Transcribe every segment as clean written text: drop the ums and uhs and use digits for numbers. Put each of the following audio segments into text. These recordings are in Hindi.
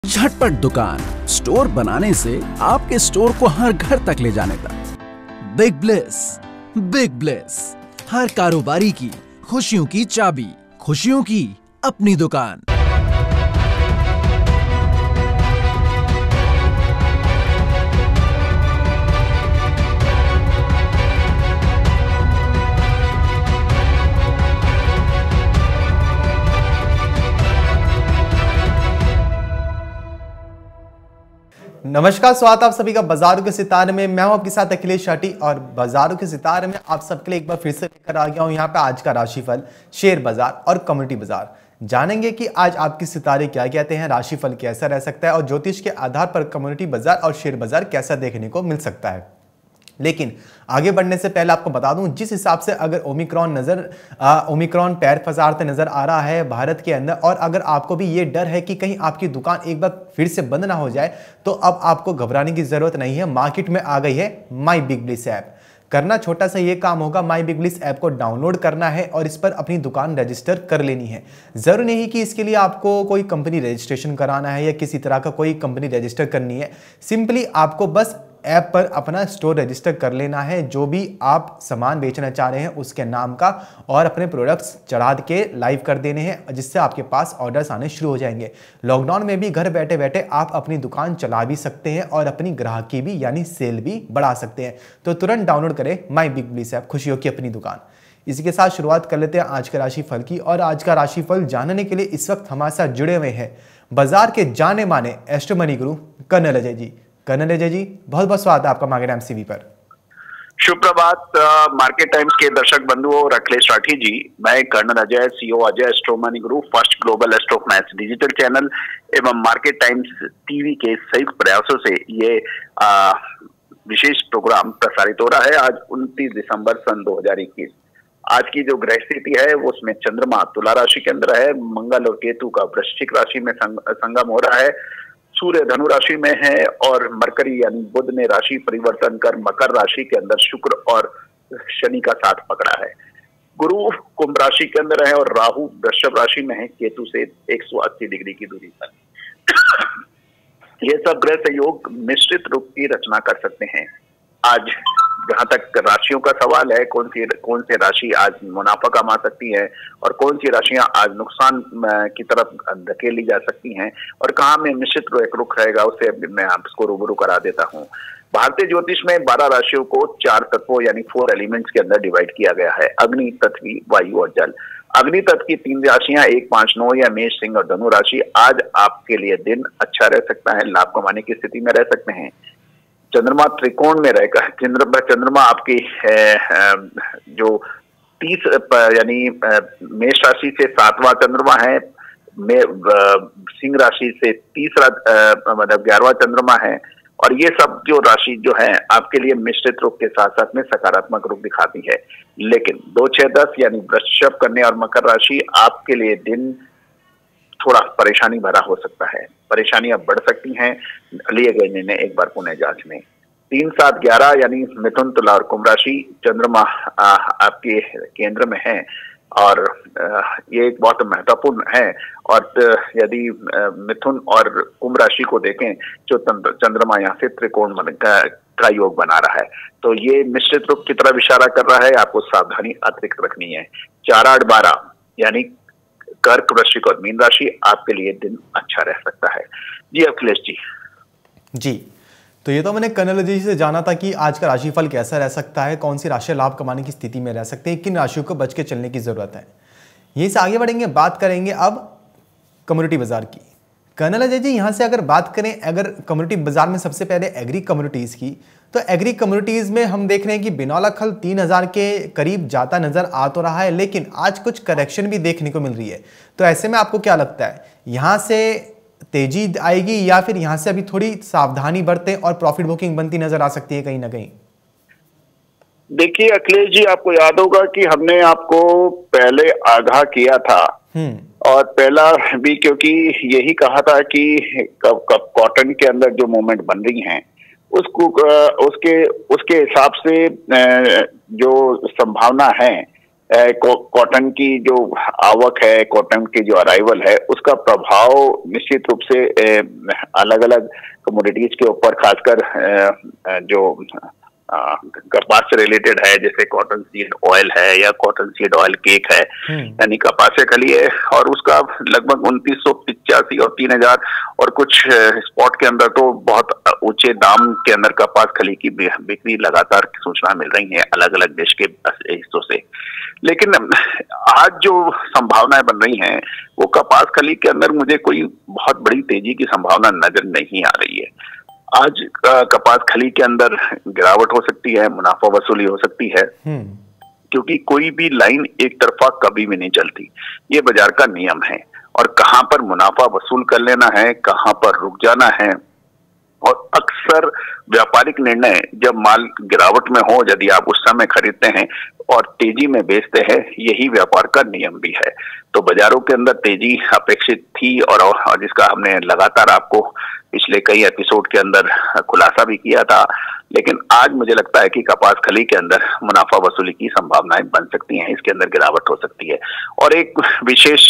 झटपट दुकान स्टोर बनाने से आपके स्टोर को हर घर तक ले जाने तक। बिग ब्लेस हर कारोबारी की खुशियों की चाबी, खुशियों की अपनी दुकान। नमस्कार, स्वागत आप सभी का बाजारों के सितारे में। मैं हूं आपके साथ अखिलेश शाटी और बाजारों के सितारे में आप सबके लिए एक बार फिर से लेकर आ गया हूं यहाँ पे आज का राशिफल, शेयर बाजार और कम्युनिटी बाजार। जानेंगे कि आज आपके सितारे क्या कहते हैं, राशिफल कैसा रह सकता है और ज्योतिष के आधार पर कम्युनिटी बाजार और शेयर बाजार कैसा देखने को मिल सकता है। लेकिन आगे बढ़ने से पहले आपको बता दूं, जिस हिसाब से अगर ओमिक्रॉन पैर पसारते नजर आ रहा है भारत के अंदर, और अगर आपको भी ये डर है कि कहीं आपकी दुकान एक बार फिर से बंद ना हो जाए, तो अब आपको घबराने की जरूरत नहीं है। मार्केट में आ गई है माई बिग ब्लिस ऐप। करना छोटा सा ये काम होगा, माई बिग ब्लिस ऐप को डाउनलोड करना है और इस पर अपनी दुकान रजिस्टर कर लेनी है। जरूरी नहीं कि इसके लिए आपको कोई कंपनी रजिस्ट्रेशन कराना है या किसी तरह का कोई कंपनी रजिस्टर करनी है। सिंपली आपको बस ऐप पर अपना स्टोर रजिस्टर कर लेना है, जो भी आप सामान बेचना चाह रहे हैं उसके नाम का, और अपने प्रोडक्ट्स चढ़ा के लाइव कर देने हैं, जिससे आपके पास ऑर्डर्स आने शुरू हो जाएंगे। लॉकडाउन में भी घर बैठे बैठे आप अपनी दुकान चला भी सकते हैं और अपनी ग्राहकी भी यानी सेल भी बढ़ा सकते हैं। तो तुरंत डाउनलोड करें माई बिग ब्लिस ऐप, खुशियों की अपनी दुकान। इसी के साथ शुरुआत कर लेते हैं आज का राशिफल की। और आज का राशिफल जानने के लिए इस वक्त हमारे साथ जुड़े हुए हैं बाजार के जाने माने Astro Money Guru colonel Ajay ji. Colonel Ajay ji, बहुत बहुत स्वागत है आपका मार्केट टाइम्स पर। शुभ प्रभात मार्केट टाइम्स के दर्शक बंधुओं और अखिलेश राठी जी। मैं colonel Ajay, CEO Ajay Astro Money Guru, first global astro finance digital channel एवं मार्केट टाइम्स टीवी के संयुक्त प्रयासों से ये विशेष प्रोग्राम प्रसारित हो रहा है। आज 29 दिसंबर सन 2021। आज की जो ग्रह स्थिति है वो उसमें चंद्रमा तुला राशि के अंदर है, मंगल और केतु का वृश्चिक राशि में संगम हो रहा है, सूर्य धनु राशि में है और मरकरी यानी बुध ने राशि परिवर्तन कर मकर राशि के अंदर शुक्र और शनि का साथ पकड़ा है। गुरु कुंभ राशि के अंदर है और राहु वृषभ राशि में है, केतु से 180 डिग्री की दूरी पर। ये सब ग्रह सहयोग मिश्रित रूप की रचना कर सकते हैं। आज जहां तक राशियों का सवाल है, कौन सी राशि आज मुनाफा कमा सकती है और कौन सी राशियां आज नुकसान की तरफ धकेली जा सकती हैं और कहां में निश्चित रुख रहेगा, उसे मैं आपको रूबरू करा देता हूं। भारतीय ज्योतिष में 12 राशियों को 4 तत्वों यानी 4 एलिमेंट्स के अंदर डिवाइड किया गया है: अग्नि, पृथ्वी, वायु और जल। अग्नि तत्व की 3 राशियां 1, 5, 9 या मेष, सिंह और धनु राशि। आज आपके लिए दिन अच्छा रह सकता है, लाभ कमाने की स्थिति में रह सकते हैं। चंद्रमा त्रिकोण में रहेगा। चंद्रमा आपकी जो 30 यानी मेष राशि से 7वां चंद्रमा है, सिंह राशि से 30 मतलब 11वां चंद्रमा है। और ये सब जो राशि जो है आपके लिए मिश्रित रूप के साथ साथ में सकारात्मक रूप दिखाती है। लेकिन 2, 6, 10 यानी वृषभ, कन्या और मकर राशि आपके लिए दिन थोड़ा परेशानी भरा हो सकता है। परेशानियां बढ़ सकती हैं, लिए गए निर्णय एक बार पुनः जांच में। 3, 7, 11 यानी मिथुन, तुला और कुंभ राशि, चंद्रमा आपके केंद्र में है और ये एक बहुत महत्वपूर्ण है। और यदि मिथुन और कुंभ राशि को देखें, जो चंद्रमा यहाँ से त्रिकोण का योग बना रहा है, तो ये मिश्रित रूप की तरफ इशारा कर रहा है। आपको सावधानी अतिरिक्त रखनी है। 4, 8, 12 यानी कर्क, वृश्चिक और मीन राशि आपके लिए दिन अच्छा रह सकता है। जी अखिलेश जी, तो ये तो मैंने कर्नल जी से जाना था कि आज का राशिफल कैसा रह सकता है, कौन सी राशि लाभ कमाने की स्थिति में रह सकते हैं, किन राशियों को बच के चलने की जरूरत है। यहीं से आगे बढ़ेंगे, बात करेंगे अब कम्युनिटी बाजार की। कर्नल अजय जी, यहाँ से अगर बात करें अगर कम्युनिटी बाजार में सबसे पहले एग्री कम्युनिटीज़ की, तो एग्री कम्युनिटीज़ में हम देख रहे हैं कि बिनौला खल 3000 के करीब जाता नजर आ तो रहा है, लेकिन आज कुछ करेक्शन भी देखने को मिल रही है। तो ऐसे में आपको क्या लगता है, यहाँ से तेजी आएगी या फिर यहाँ से अभी थोड़ी सावधानी बरतें और प्रॉफिट बुकिंग बनती नजर आ सकती है कहीं ना कहीं? देखिए अखिलेश जी, आपको याद होगा कि हमने आपको पहले आगाह किया था और पहला भी क्योंकि यही कहा था कि कॉटन के अंदर जो मूवमेंट बन रही हैं उसको उसके हिसाब से जो संभावना है कॉटन की जो आवक है, कॉटन की जो अराइवल है, उसका प्रभाव निश्चित रूप से अलग अलग कमोडिटीज के ऊपर, खासकर जो कपास से रिलेटेड है, जैसे कॉटन सीड ऑयल है या कॉटन सीड ऑयल केक है, यानी कपास से खली है, और उसका लगभग 2985 और 3000 और कुछ स्पॉट के अंदर तो बहुत ऊंचे दाम के अंदर कपास खली की बिक्री लगातार सूचना मिल रही है अलग अलग देश के हिस्सों से। लेकिन आज जो संभावनाएं बन रही हैं वो कपास खली के अंदर मुझे कोई बहुत बड़ी तेजी की संभावना नजर नहीं आ रही है। आज कपास खली के अंदर गिरावट हो सकती है, मुनाफा वसूली हो सकती है, क्योंकि कोई भी लाइन एक तरफा कभी भी नहीं चलती। ये बाजार का नियम है, और कहां पर मुनाफा वसूल कर लेना है, कहां पर रुक जाना है, और अक्सर व्यापारिक निर्णय जब माल गिरावट में हो, यदि आप उस समय खरीदते हैं और तेजी में बेचते हैं, यही व्यापार का नियम भी है। तो बाजारों के अंदर तेजी अपेक्षित थी, और जिसका हमने लगातार आपको पिछले कई एपिसोड के अंदर खुलासा भी किया था। लेकिन आज मुझे लगता है कि कपास खली के अंदर मुनाफा वसूली की संभावनाएं बन सकती हैं, इसके अंदर गिरावट हो सकती है। और एक विशेष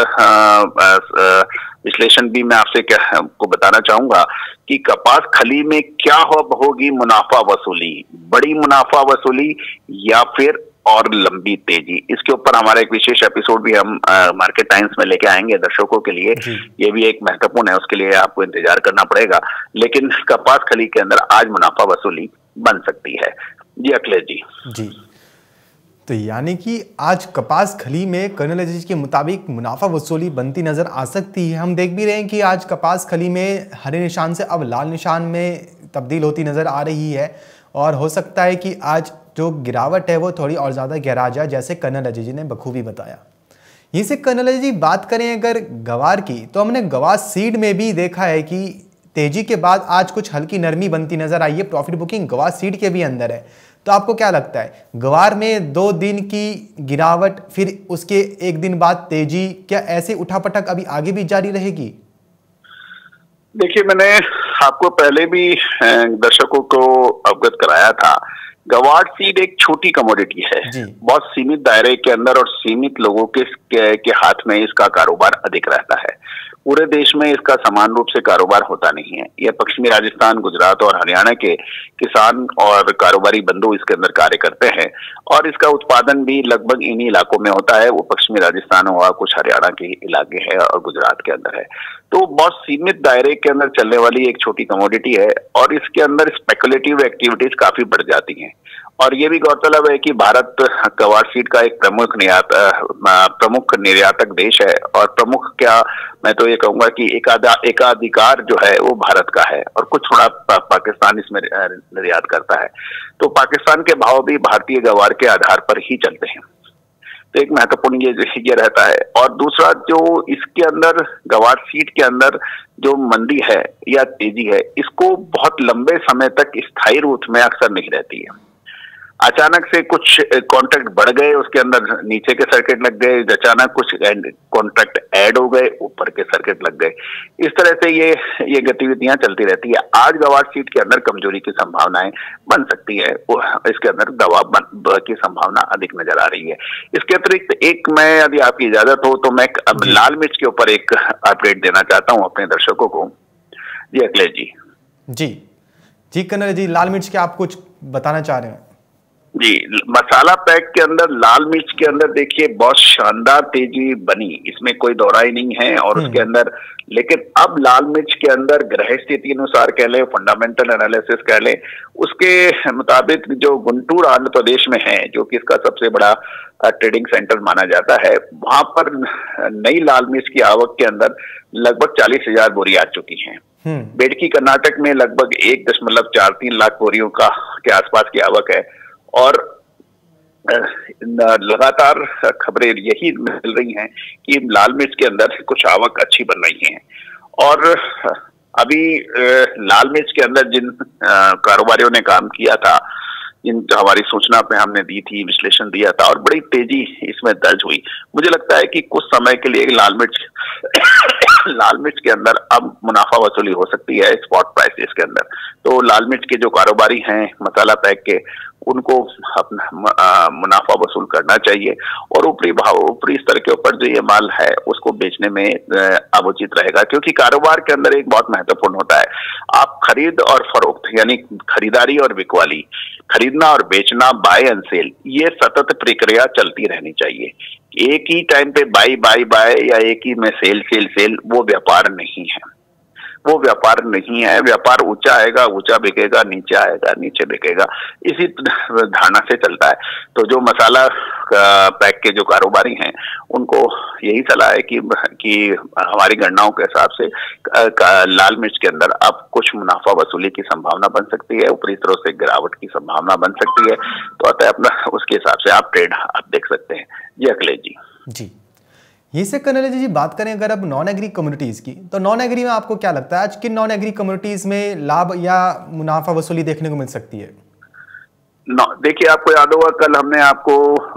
विश्लेषण भी मैं आपसे को बताना चाहूंगा कि कपास खली में क्या होगी मुनाफा वसूली, बड़ी मुनाफा वसूली या फिर और लंबी तेजी। इसके ऊपर हमारा एक विशेष एपिसोड भी हम मार्केट टाइम्स में लेके आएंगे दर्शकों के लिए। ये भी एक महत्वपूर्ण है, उसके लिए आपको इंतजार करना पड़ेगा। लेकिन कपास खली के अंदर आज मुनाफा वसूली बन सकती है। जी अखिलेश जी। तो यानी कि आज कपास खली में कर्नल अजीज के मुताबिक मुनाफा वसूली बनती नजर आ सकती है। हम देख भी रहे हैं कि आज कपास खली में हरे निशान से अब लाल निशान में तब्दील होती नजर आ रही है, और हो सकता है कि आज जो गिरावट है वो थोड़ी और ज़्यादा गहरा जाए, जैसे कर्नल अजीज ने बखूबी बताया। यहीं से कर्नल अजीज बात करें अगर गवार की, तो हमने गवार सीड में भी देखा है कि तेजी के बाद आज कुछ हल्की नरमी बनती नजर आई है। प्रॉफिट बुकिंग गवार सीड के भी अंदर है। तो आपको क्या लगता है, गवार में 2 दिन की गिरावट, फिर उसके 1 दिन बाद तेजी, क्या ऐसे उठापटक अभी आगे भी जारी रहेगी? देखिए, मैंने आपको पहले भी दर्शकों को अवगत कराया था, गवार सीड एक छोटी कमोडिटी है, बहुत सीमित दायरे के अंदर और सीमित लोगों के हाथ में इसका कारोबार अधिक रहता है। पूरे देश में इसका समान रूप से कारोबार होता नहीं है। यह पश्चिमी राजस्थान, गुजरात और हरियाणा के किसान और कारोबारी बंधु इसके अंदर कार्य करते हैं, और इसका उत्पादन भी लगभग इन्हीं इलाकों में होता है। वो पश्चिमी राजस्थान हुआ, कुछ हरियाणा के इलाके हैं और गुजरात के अंदर है। तो बहुत सीमित दायरे के अंदर चलने वाली एक छोटी कमोडिटी है, और इसके अंदर स्पेकुलेटिव एक्टिविटीज काफी बढ़ जाती हैं। और ये भी गौरतलब है कि भारत गवार सीड का एक प्रमुख निर्यातक देश है, और प्रमुख क्या, मैं तो ये कहूंगा कि एकाधिकार जो है वो भारत का है, और कुछ थोड़ा पाकिस्तान इसमें निर्यात करता है। तो पाकिस्तान के भाव भी भारतीय गवार के आधार पर ही चलते हैं। तो एक महत्वपूर्ण ये रहता है। और दूसरा, जो इसके अंदर गवार सीड के अंदर जो मंदी है या तेजी है, इसको बहुत लंबे समय तक स्थायी रूप में अक्सर नहीं रहती है। अचानक से कुछ कॉन्ट्रैक्ट बढ़ गए, उसके अंदर नीचे के सर्किट लग गए, अचानक कुछ कॉन्ट्रैक्ट ऐड हो गए, ऊपर के सर्किट लग गए। इस तरह से ये गतिविधियां चलती रहती है। आज गवार सीड के अंदर कमजोरी की संभावनाएं बन सकती है, इसके अंदर दबाव की संभावना अधिक नजर आ रही है। इसके अतिरिक्त एक, मैं यदि आपकी इजाजत हो तो मैं अब लाल मिर्च के ऊपर एक अपडेट देना चाहता हूँ अपने दर्शकों को। जी अखिलेश जी। जी कर्नल जी, लाल मिर्च के आप कुछ बताना चाह रहे हैं? जी, मसाला पैक के अंदर लाल मिर्च के अंदर देखिए बहुत शानदार तेजी बनी, इसमें कोई दोहराई नहीं है। और उसके अंदर, लेकिन अब लाल मिर्च के अंदर ग्रह स्थिति अनुसार कह लें, फंडामेंटल एनालिसिस कह लें, उसके मुताबिक जो गुंटूर आंध्र प्रदेश में है, जो कि इसका सबसे बड़ा ट्रेडिंग सेंटर माना जाता है, वहां पर नई लाल मिर्च की आवक के अंदर लगभग 40,000 बोरी आ चुकी है। बेडकी कर्नाटक में लगभग 1.43 लाख बोरियों के आसपास की आवक है। और लगातार खबरें यही मिल रही हैं कि लाल मिर्च के अंदर कुछ आवक अच्छी बन रही है। और अभी लाल मिर्च के अंदर जिन कारोबारियों ने काम किया था, जिन हमारी सूचना पे हमने दी थी, विश्लेषण दिया था, और बड़ी तेजी इसमें दर्ज हुई। मुझे लगता है कि कुछ समय के लिए लाल मिर्च लाल मिर्च के अंदर अब मुनाफा वसूली हो सकती है स्पॉट प्राइसेस के अंदर। तो लाल मिर्च के जो कारोबारी हैं मसाला पैक के, उनको अपना मुनाफा वसूल करना चाहिए और ऊपरी स्तर के ऊपर जो ये माल है उसको बेचने में अब उचित रहेगा, क्योंकि कारोबार के अंदर एक बहुत महत्वपूर्ण होता है, आप खरीद और फरोख्त यानी खरीदारी और बिकवाली, खरीदना और बेचना, बाय एंड सेल, ये सतत प्रक्रिया चलती रहनी चाहिए। एक ही टाइम पे बाय बाय बाय या एक ही में सेल सेल सेल, वो व्यापार नहीं है, वो व्यापार नहीं है। व्यापार ऊंचा आएगा ऊंचा बिकेगा, नीचे आएगा नीचे बिकेगा, इसी धारणा से चलता है। तो जो मसाला पैक के जो कारोबारी हैं उनको यही सलाह है कि हमारी गणनाओं के हिसाब से लाल मिर्च के अंदर अब कुछ मुनाफा वसूली की संभावना बन सकती है, ऊपरी स्तरों से गिरावट की संभावना बन सकती है। तो अतः अपना उसके हिसाब से आप ट्रेड आप देख सकते हैं। जी अखिलेश जी। जी, यही से कन्नैया जी बात करें अगर अब नॉन एग्री कम्युनिटीज की, तो नॉन एग्री में आपको क्या लगता है आज किन नॉन एग्री कम्युनिटीज में लाभ या मुनाफा वसूली देखने को मिल सकती है? देखिए, आपको याद होगा कल हमने आपको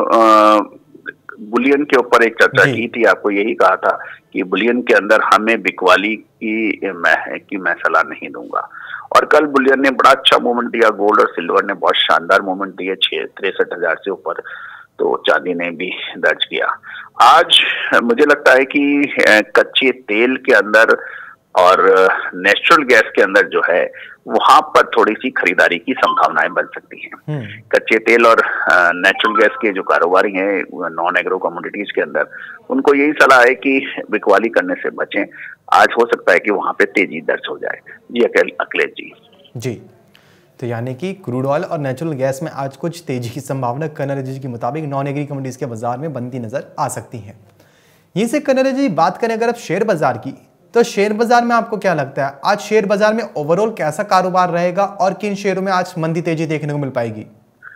बुलियन के ऊपर एक चर्चा की थी। आपको यही कहा था कि बुलियन के अंदर हमें बिकवाली की मैं सलाह नहीं दूंगा, और कल बुलियन ने बड़ा अच्छा मूवमेंट दिया, गोल्ड और सिल्वर ने बहुत शानदार मूवमेंट दिए, 63,000 से ऊपर, तो चांदी ने भी दर्ज किया। आज मुझे लगता है कि कच्चे तेल के अंदर और नेचुरल गैस के अंदर जो है वहां पर थोड़ी सी खरीदारी की संभावनाएं बन सकती हैं। कच्चे तेल और नेचुरल गैस के जो कारोबारी हैं नॉन एग्रो कमोडिटीज के अंदर, उनको यही सलाह है कि बिकवाली करने से बचें। आज हो सकता है कि वहां पे तेजी दर्ज हो जाए। जी अखिलेश जी। जी, तो यानी कि क्रूड ऑयल और नेचुरल गैस में आज कुछ तेजी की संभावना कन्नैया जी के मुताबिक नॉन एग्री कमोडिटीज के बाजार में बनती नजर आ सकती है। यहीं से कन्नैया जी बात करें अगर अब शेयर बाजार की, तो शेयर बाजार में आपको क्या लगता है आज शेयर बाजार में ओवरऑल कैसा कारोबार रहेगा और किन शेयरों में आज मंदी तेजी देखने को मिल पाएगी?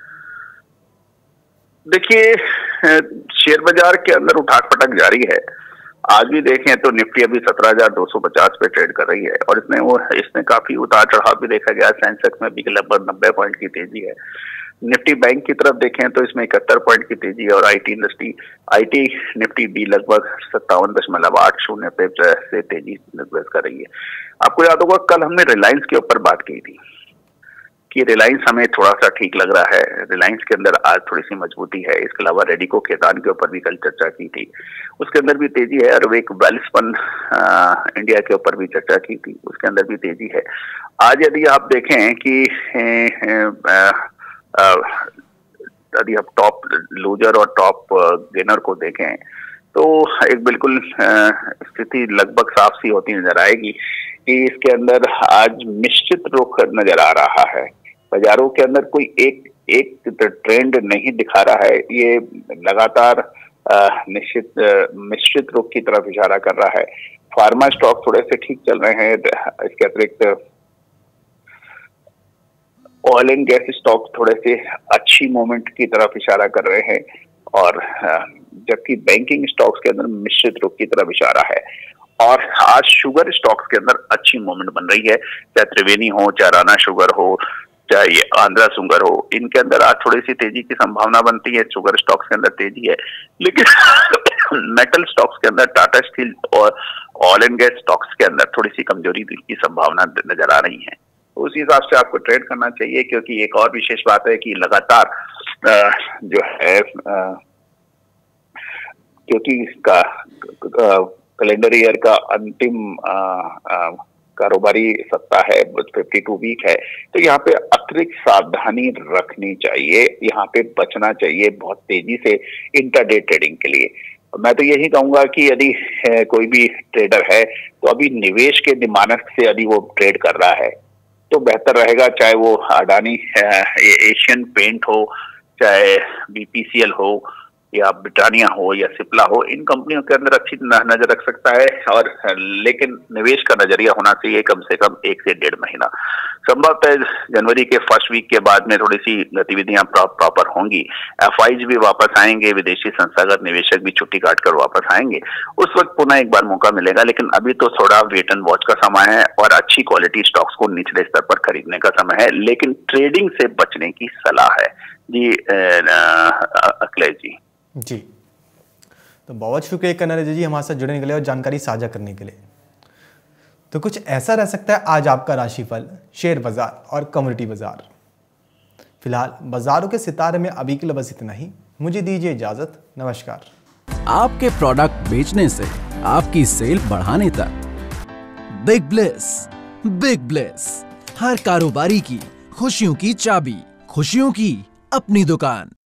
देखिए, शेयर बाजार के अंदर उठाक पटक जारी है। आज भी देखें तो निफ्टी अभी 17,250 पे ट्रेड कर रही है और इसमें काफी उतार चढ़ाव भी देखा गया। सेंसेक्स में भी लगभग 90 पॉइंट की तेजी है। निफ्टी बैंक की तरफ देखें तो इसमें 71 पॉइंट की तेजी है और आईटी निफ्टी भी लगभग 57.80 पे से तेजी दर्ज कर रही है। आपको याद होगा कल हमने रिलायंस के ऊपर बात की थी कि रिलायंस हमें थोड़ा सा ठीक लग रहा है, रिलायंस के अंदर आज थोड़ी सी मजबूती है। इसके अलावा रेडिको खेतान के ऊपर भी कल चर्चा की थी, उसके अंदर भी तेजी है। और एक वेल्सपन इंडिया के ऊपर भी चर्चा की थी, उसके अंदर भी तेजी है। आज यदि आप देखें कि यदि आप टॉप लूजर और टॉप गेनर को देखें तो एक बिल्कुल स्थिति लगभग साफ सी होती नजर आएगी कि इसके अंदर आज मिश्रित रुख नजर आ रहा है। बाजारों के अंदर कोई एक ट्रेंड नहीं दिखा रहा है, ये लगातार मिश्रित रुख की तरफ इशारा कर रहा है। फार्मा स्टॉक थोड़े से ठीक चल रहे हैं, इसके अतिरिक्त ऑयल एंड गैस स्टॉक थोड़े से अच्छी मूवमेंट की तरफ इशारा कर रहे हैं, और जबकि बैंकिंग स्टॉक्स के अंदर मिश्रित रुख की तरफ इशारा है। और आज शुगर स्टॉक्स के अंदर अच्छी मूवमेंट बन रही है, चाहे त्रिवेणी हो, चाहे राणा शुगर हो, चाहे आंध्रा शुगर हो, इनके अंदर आज थोड़ी सी तेजी की संभावना बनती है। शुगर स्टॉक्स के अंदर तेजी है, लेकिन मेटल स्टॉक्स के अंदर टाटा स्टील और ऑयल एंड गैस स्टॉक्स के अंदर थोड़ी सी कमजोरी की संभावना नजर आ रही है। उस हिसाब से आपको ट्रेड करना चाहिए, क्योंकि एक और विशेष बात है कि लगातार जो है क्योंकि कैलेंडर ईयर का अंतिम कारोबारी सप्ताह है, 52 वीक है, तो यहाँ पे अतिरिक्त सावधानी रखनी चाहिए, यहाँ पे बचना चाहिए बहुत तेजी से इंट्राडे ट्रेडिंग के लिए। मैं तो यही कहूंगा कि यदि कोई भी ट्रेडर है तो अभी निवेश के दिमानक से यदि वो ट्रेड कर रहा है तो बेहतर रहेगा, चाहे वो अडानी एशियन पेंट हो, चाहे बीपीसीएल हो, या ब्रिटानिया हो, या सिप्ला हो, इन कंपनियों के अंदर अच्छी नजर रख सकता है। और लेकिन निवेश का नजरिया होना चाहिए कम से कम 1 से 1.5 महीना। संभवतः जनवरी के फर्स्ट वीक के बाद में थोड़ी सी गतिविधियां प्रॉपर होंगी, एफआईज भी वापस आएंगे, विदेशी संस्थागत निवेशक भी छुट्टी काटकर वापस आएंगे, उस वक्त पुनः एक बार मौका मिलेगा। लेकिन अभी तो थोड़ा वेट एंड वॉच का समय है और अच्छी क्वालिटी स्टॉक्स को निचले स्तर पर खरीदने का समय है, लेकिन ट्रेडिंग से बचने की सलाह है। जी अखिलेश जी। तो बहुत शुक्रिया कन्नैया जी हमारे साथ जुड़ने के लिए और जानकारी साझा करने के लिए। तो कुछ ऐसा रह सकता है आज आपका राशिफल, शेयर बाजार और कम्युनिटी बाजार। फिलहाल बाजारों के सितारे में अभी के लिए बस इतना ही। मुझे दीजिए इजाजत। नमस्कार। आपके प्रोडक्ट बेचने से आपकी सेल बढ़ाने तक बिग ब्लेस, हर कारोबारी की खुशियों की चाबी, खुशियों की अपनी दुकान।